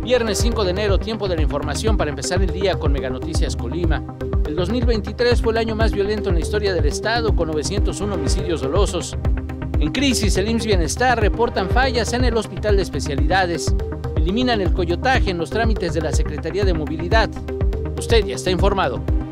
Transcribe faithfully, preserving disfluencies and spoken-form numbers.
Viernes cinco de enero, tiempo de la información para empezar el día con Mega Noticias Colima. El dos mil veintitrés fue el año más violento en la historia del estado, con novecientos uno homicidios dolosos. En crisis, el I M S S Bienestar reportan fallas en el Hospital de Especialidades. Eliminan el coyotaje en los trámites de la Secretaría de Movilidad. Usted ya está informado.